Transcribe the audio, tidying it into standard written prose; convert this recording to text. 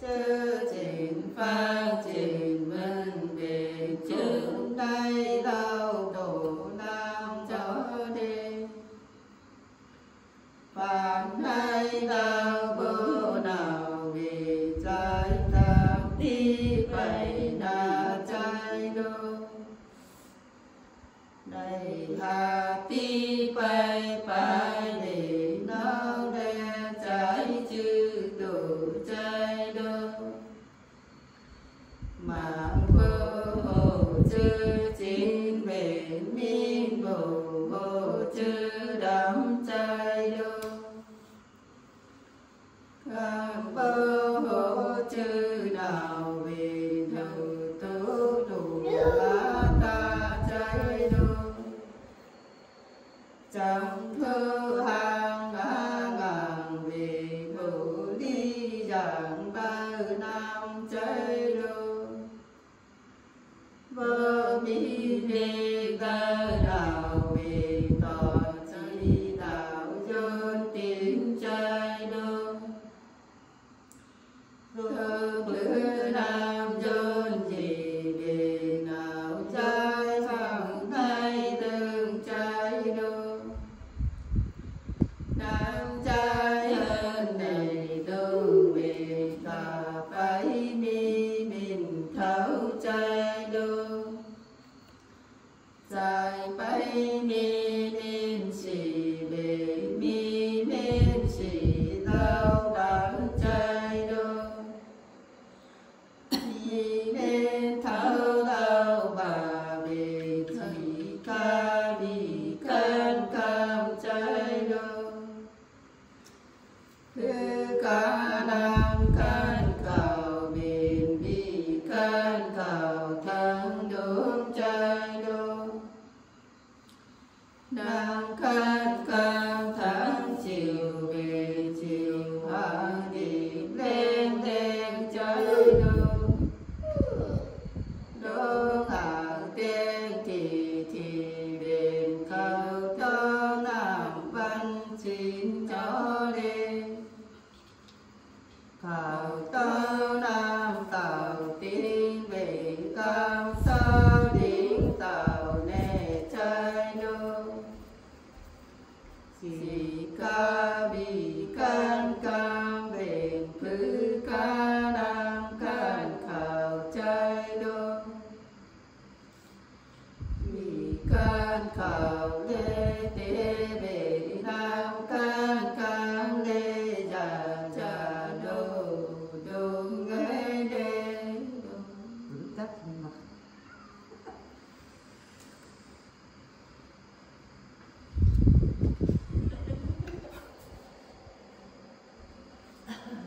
chư trình pháp trình minh biệt chúng đây đâu đủ nam cho đi phàm hay đau bố nào vì trái tam đi vậy na trái đô đây hà ti bay bay để nó đe trái chư đủ trái đô mà vô hồ chư chín bền minh bồ hồ chư đắm trái đô các bồ hồ chư nào vì thử tứ đủ lá ta trái đô chẳng thư hàng ngàn vì thủ đi giảng ba nam trái đô vơ mi đi ta đạo vì tỏ trái đạo dân tín trái đô thương lữ nam dân gì vì nào trái phẳng thay tương trái đô nam trái hơn này đâu vì ta phải mi mình thấu trái đô dài bay mi nên chỉ về mi nên chỉ đau đớn trái đô mi nên thấu đau bà về thầy ca vì cơn cam trái đô thứ ca nam can cầu bền bi can cầu thân đúng trái đô nam can cam tháng chiều về chiều hạ điểm lên đêm trái đô đô hạ tên thì bền cầu cho nam văn chín cho đêm khảo tao nam tạo tin về cam sao đỉnh tạo nè trái đô chỉ ca bị can cam bền cứ ca nam can khảo trái đô vì can khảo lê tế về nam can lê già già đô đô nghe đê đô tắt